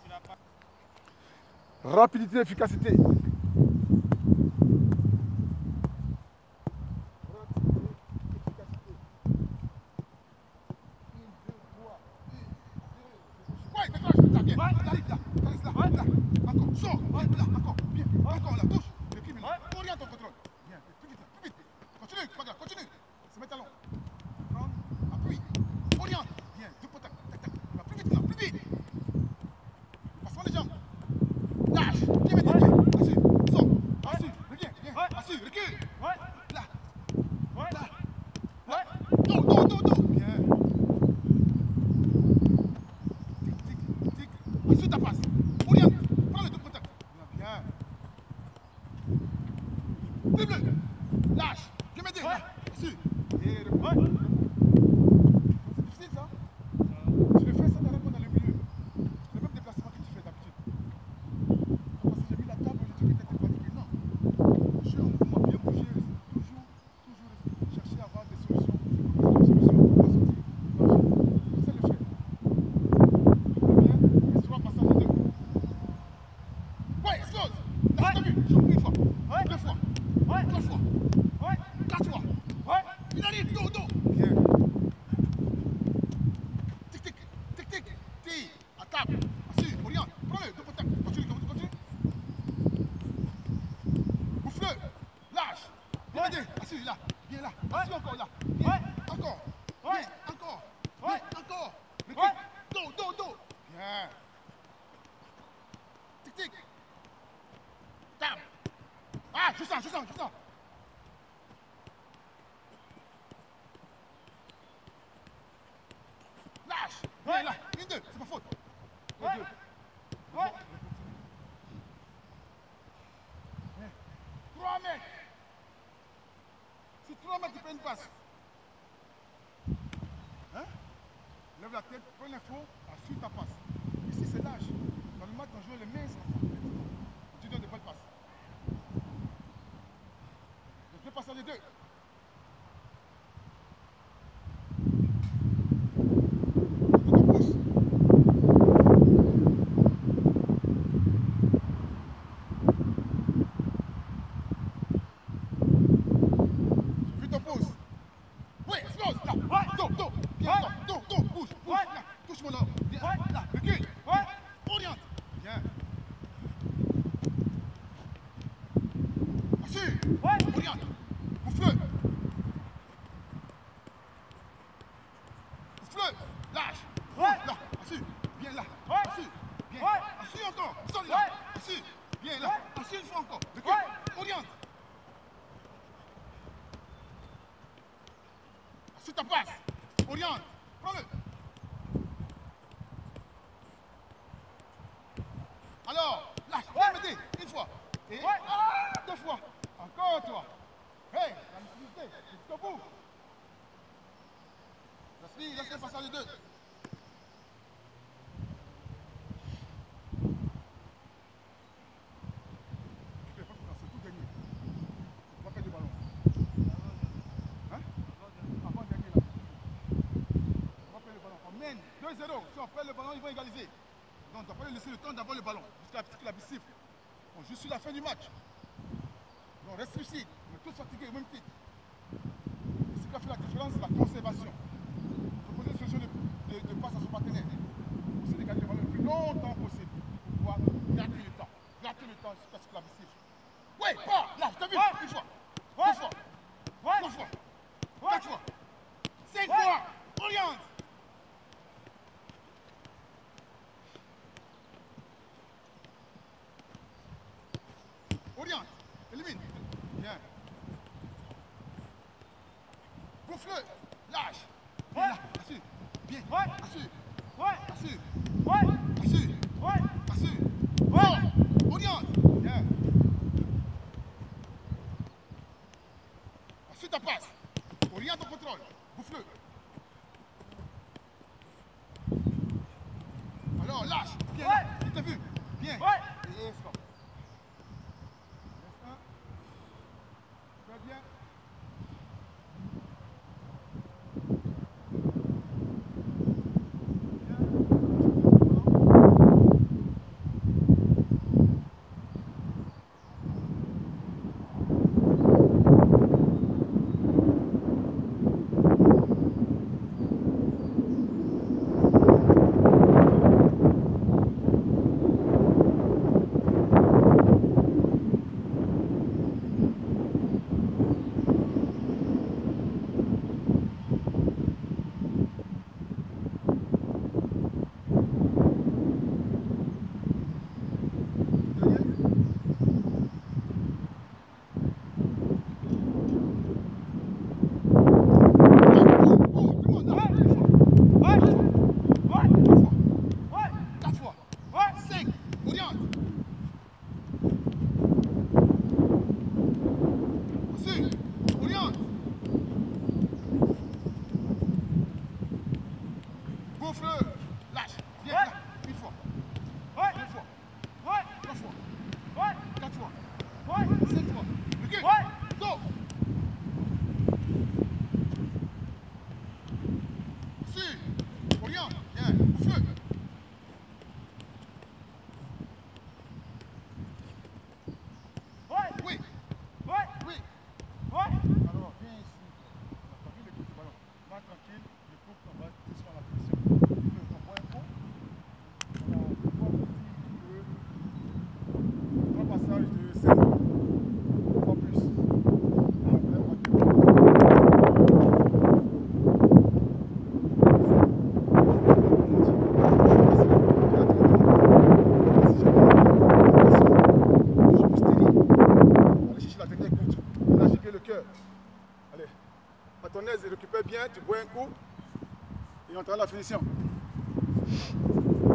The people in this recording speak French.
Rapidité, efficacité. Lève la tête, prends l'info, ensuite ta passe. Ici c'est lâche. Dans le match, on joue les mains sans tu donnes des bonnes passes. Les deux passes les deux. On pousse. J'ai vu ton pouce. Oui, explose. Là. Dos, dos. Bien, dos, dos, bouge, bouge. Là. Touche mon homme. Bien. Là, recule. Oriente. Bien. Assure. Oriente. Bouffe-le. Bouffe-le. Lâche. Là. Assure. Bien là. Assure. Bien. Assure encore. Sors là. Assure. Bien là. Assure une fois encore. Recule. Oriente. Assure ta passe. Oriente. Prends-le. Alors, lâche. Viens m'aider. Une fois. Et deux fois. Encore toi. Hey, la lucidité. Jusqu'au bout. Respire, laisse-le passer les deux. C'est tout gagné. On va perdre le ballon. Hein? Avant de gagner là. On va perdre le ballon. On mène 2-0. Si on perd le ballon, ils vont égaliser. Donc, on ne doit pas lui laisser le temps d'avoir le ballon. Jusqu'à ce que la siffle. On joue sur la fin du match. Donc, on reste ici. On est tous fatigués au même titre. Ce qui a fait la différence, c'est la conservation. Proposer une solution de passe à son partenaire. Pour essayer de gagner le ballon le plus longtemps possible. Pour pouvoir garder le temps. Garder le temps jusqu'à ce que la siffle. Oui, là, je t'ai vu. Une fois. Deux fois. Trois fois. Quatre fois. 5 fois. Oriente. Oriente. Élimine. Bien. Bouffe-le. Lâche. Bien là. Assure. Bien. Assure. Assure. Assure. Assure. Oriente. Bien. Assure ta passe. Oriente au contrôle. Bouffe-le. Alors lâche. Bien là. Il t'a vu. Bien. Et stop. Bien. on travaille la finition.